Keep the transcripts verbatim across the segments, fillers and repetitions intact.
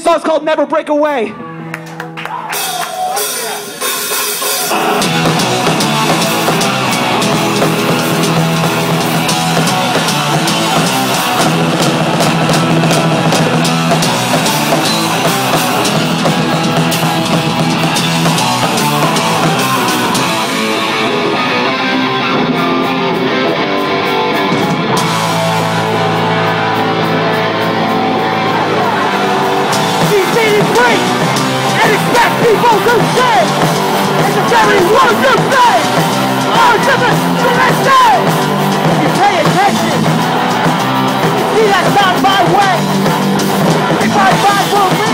song's called Never Break Away. And expect people to say it's a very wonderful thing. Oh, it's just a say. If you pay attention, you see that's not my way. It's my mind for me.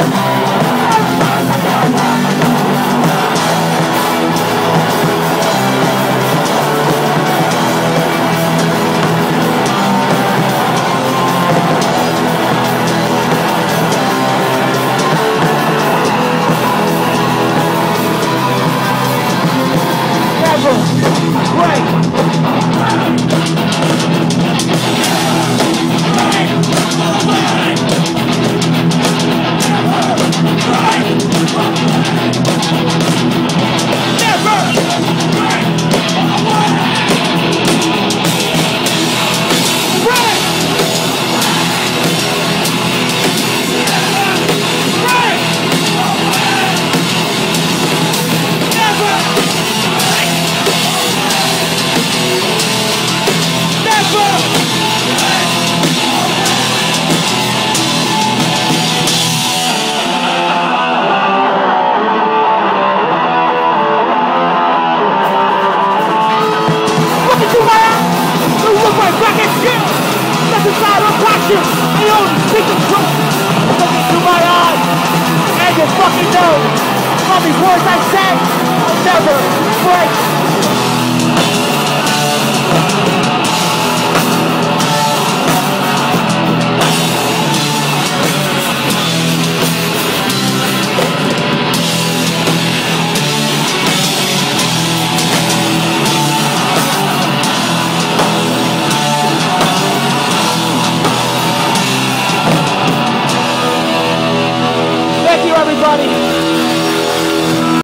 I only speak the truth. Look into my eyes, and you fucking know. All these words I said, I'll never break